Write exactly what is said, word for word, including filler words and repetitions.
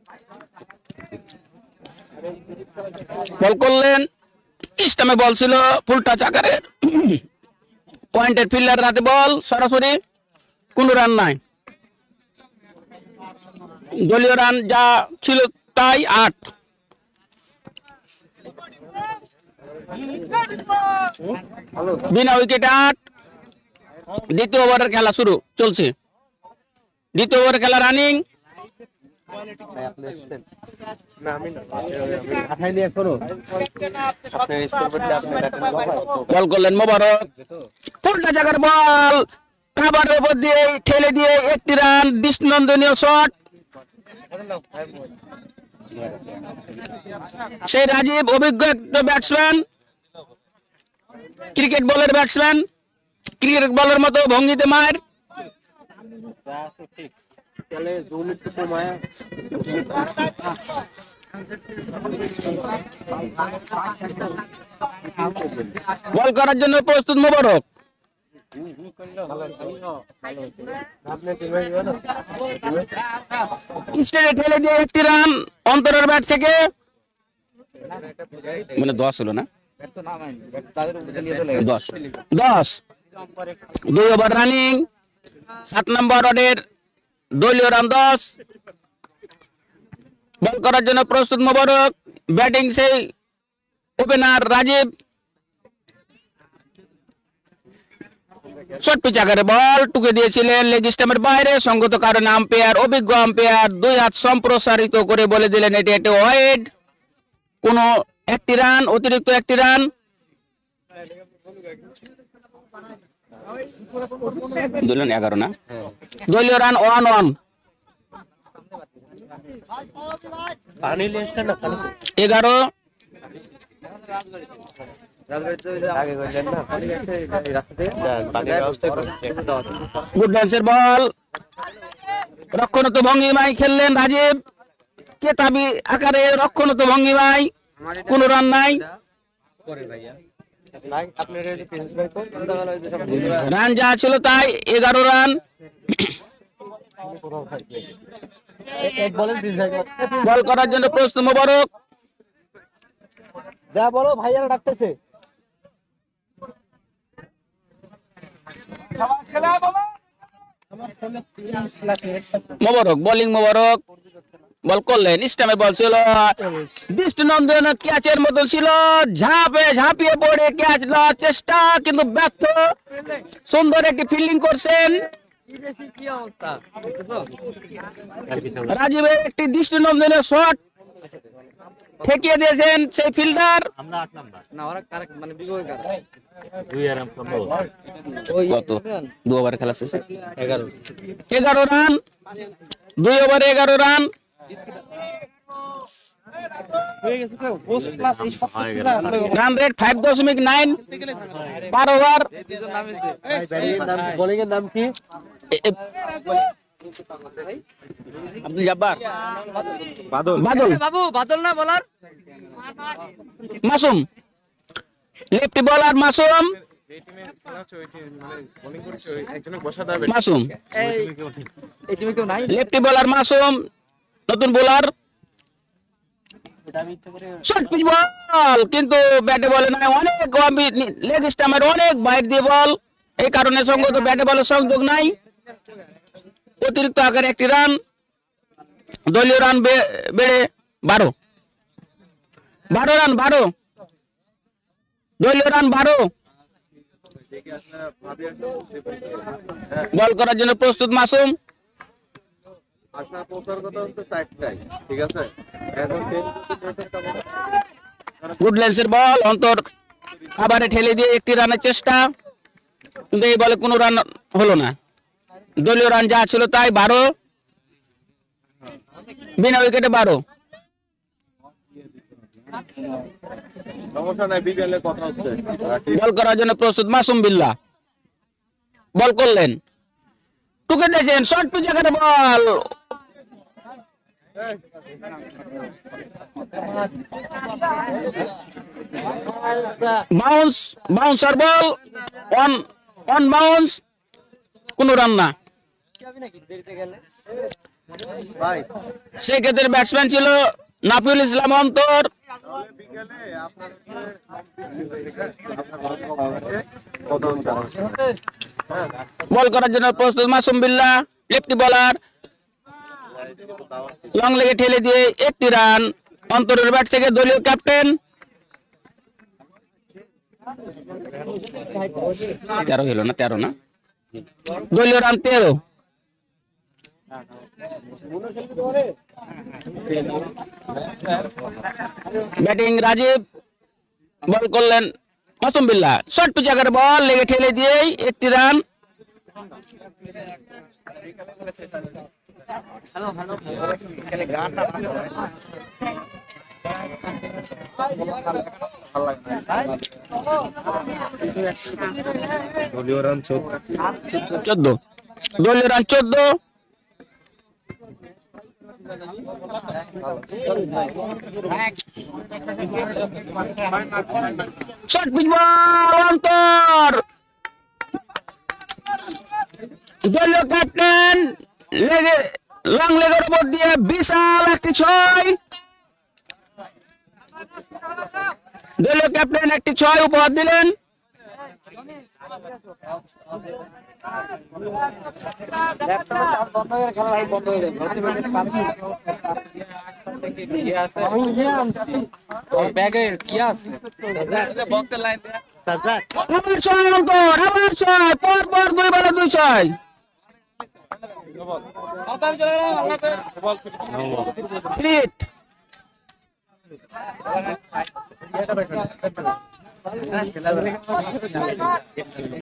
বল করলেন, স্টাম্পে বল ছিল ফুল টাচ আকারের, পয়েন্টের ফিল্ডার রাতে বল সরাসরি, কোনো রান নাই। দলীয় রান যা ছিল তাই আট। বিনা উইকেটে আট। দ্বিতীয় ওভারের খেলা শুরু চলছে। দ্বিতীয় ওভারের খেলা রানিং। বল করলেন মোবারক, ফুলটা জায়গার বল খাবারের উপর দিয়ে ঠেলে দিয়ে একটি রান, দৃষ্টিনন্দনীয় শট। সেই রাজীব অভিজ্ঞ একটা ব্যাটসম্যান, ক্রিকেট বলের ব্যাটসম্যান, ক্রিকেট বলের মতো ভঙ্গিতে মার। বল করার জন্য প্রস্তুত মোবারক। স্টেটে ঠেলে দিয়ে একটি রান অন্তরের ব্যাট থেকে, মানে দশ হলো না, দশ দশ। দুই ওভার রানিং, সাত নম্বর ওভারের দলীয় রান দশ। বল করার জন্য প্রস্তুত মোবারক। ব্যাটিং সেই ওপেনার রাজীব। শর্ট পিচ আকারে বল টুকে দিয়েছিলেন লেগ স্টাম্পের বাইরে, সঙ্গত কারণে আম্পায়ার, অভিজ্ঞ আম্পায়ার দুই হাত সম্প্রসারিত করে বলে দিলেন এটি একটি ওয়াইড। কোন একটি রান, অতিরিক্ত একটি রান। দলীয় এগারো না, দলীয় রান ওয়ান ওয়ান। এগারো। গুড ডান্সের বল, রক্ষণত ভঙ্গিমায় খেললেন রাজীব, কেতাবি আকারে রক্ষণত ভঙ্গিমায়, কোন রান নাই। রান যা ছিল তাই এগারো রান। বল করার জন্য প্রস্তুত মোবারক। যা বলো ভাইয়ারা ডাকতেছে। মোবারক বোলিং, মোবারক বল করলেন, স্টাম্পে বল ছিল, দৃষ্টিনন্দন ক্যাচের মতো ছিল, ঝাঁপে ঝাঁপিয়ে পড়ে ক্যাচ নেওয়ার চেষ্টা কিন্তু ব্যর্থ। সুন্দর একটি ফিল্ডিং করছেন রাজীবের, একটি দৃষ্টিনন্দনের শট ঠেকিয়ে দিয়েছেন সেই ফিল্ডার। কত দু ওভার খেলা শেষে এগারো রান, দুই ওভারে এগারো রান। রান রেট ফাইভ দশমিক নাইন পার ওভার। বোলিং এর নাম কি? আব্দুল জব্বার, বাদল, বাদল বাবু বাদল না বলার, মাসুম লেফটি বলার মাসুম, মাসুম লেফটি বলার মাসুম, নতুন বোলার। শর্ট পিচ বল কিন্তু ব্যাটে বলে নাই, অনেক লেগ স্টাম্পের অনেক বাইট দিয়ে বল, এই কারণে সঙ্গত ব্যাটে বলের সংযোগ নাই। অতিরিক্ত আকারে একটি রান, দলীয় রান বেড়ে বারো, বারো রান, বারো দলীয় রান বারো। বল করার জন্য প্রস্তুত মাসুম। গুড লেন্সের বল অন্তর খাবারে ঠেলে দিয়ে একটি রানের চেষ্টা, কিন্তু এই বলে কোনো রান হলো না। দলীয় রান যা ছিল তাই বারো, বিনা উইকেটে বারো। বল করার জন্য প্রস্তুত মাসুম বিল্লাহ। বল করলেন, টুকে দিয়েছেন, শর্ট পিচ আকারে ball, bounce, bouncer ball, on on bounce, কোনো রান না। সেক্ষেত্রে ব্যাটসম্যান ছিল নাফিউল ইসলাম অন্তর। বল করার জন্য প্রস্তুত Masum Billah, lefty bowler, long লেগে ঠেলে দিয়ে একটি রান। অন্তরের ব্যাট থেকে দলীয় ক্যাপ্টেন তেরো হলো না তেরো না দলীয় রান তেরো। ব্যাটিং রাজীব, বল করলেন মাসুম বিল্লাহ, শর্ট টু জায়গার বল লেগে ঠেলে দিয়েই একটি রান। দলীয় রান চোদ্দ, দলীয় রান চোদ্দ। শর্ট পিচ বল অন্তর, দলীয় ক্যাপ্টেন লেগে লং লেগের উপর দিয়ে বিশাল একটি ছয়। দলীয় ক্যাপ্টেন একটি ছয় উপহার দিলেন। আবার ছয় অন্তর, আবার ছয়, পর পর দুই বলে দুই ছয়। হিট।